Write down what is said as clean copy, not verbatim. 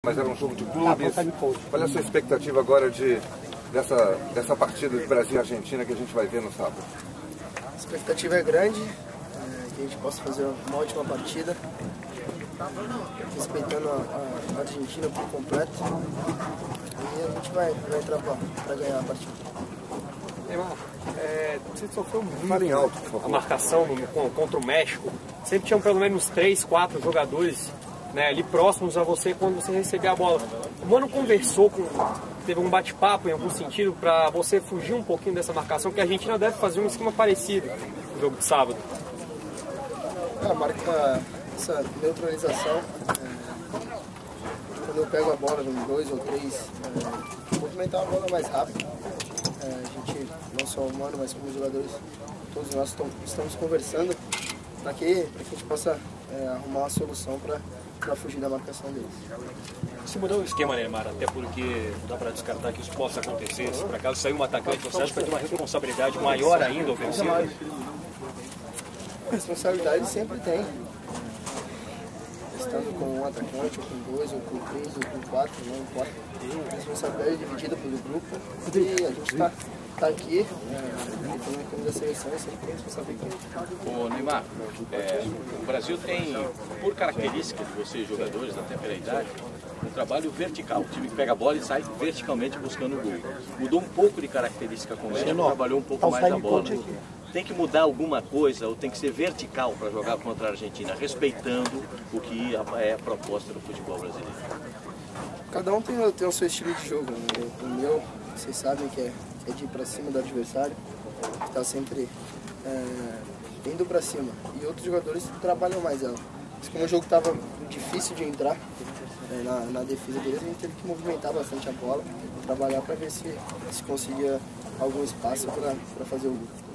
Mas era um jogo de clubes. Qual é a sua expectativa agora dessa partida de Brasil e Argentina que a gente vai ver no sábado? A expectativa é grande, que a gente possa fazer uma ótima partida, respeitando a Argentina por completo. E a gente vai entrar para ganhar a partida. Neymar, você sofreu muito Fala em alto, por favor. A marcação contra o México. Sempre tinham pelo menos 3, 4 jogadores, né, ali próximos a você quando você recebia a bola. O Mano conversou teve um bate-papo em algum sentido para você fugir um pouquinho dessa marcação, que a Argentina deve fazer um esquema parecido no jogo de sábado. Marca essa neutralização, quando eu pego a bola em 2 ou 3, movimentar a bola mais rápido. A gente, não só o Mano, mas como os jogadores, todos nós estamos conversando para que a gente possa arrumar uma solução para fugir da marcação deles. Se mudar o esquema, Neymar, até porque não dá para descartar que isso possa acontecer, se por acaso sair um atacante, você acha que vai ter uma responsabilidade maior ainda ofensiva? Responsabilidade sempre tem. Estando com um atacante, ou com 2, ou com 3, ou com 4, não importa. A responsabilidade é dividida pelo grupo e a gente está aqui, defendendo a seleção e sempre tem responsabilidade. Ô Neymar, o Brasil tem, por característica de vocês jogadores, até pela idade, um trabalho vertical. O time que pega a bola e sai verticalmente buscando o gol. Mudou um pouco de característica com ele, trabalhou um pouco mais a bola. Tem que mudar alguma coisa ou tem que ser vertical para jogar contra a Argentina, respeitando o que é a proposta do futebol brasileiro? Cada um tem o seu estilo de jogo. O meu, vocês sabem que é de ir para cima do adversário, está sempre indo para cima. E outros jogadores trabalham mais ela. Mas como o jogo estava difícil de entrar na defesa deles, a gente teve que movimentar bastante a bola, trabalhar para ver se conseguia algum espaço para fazer o gol.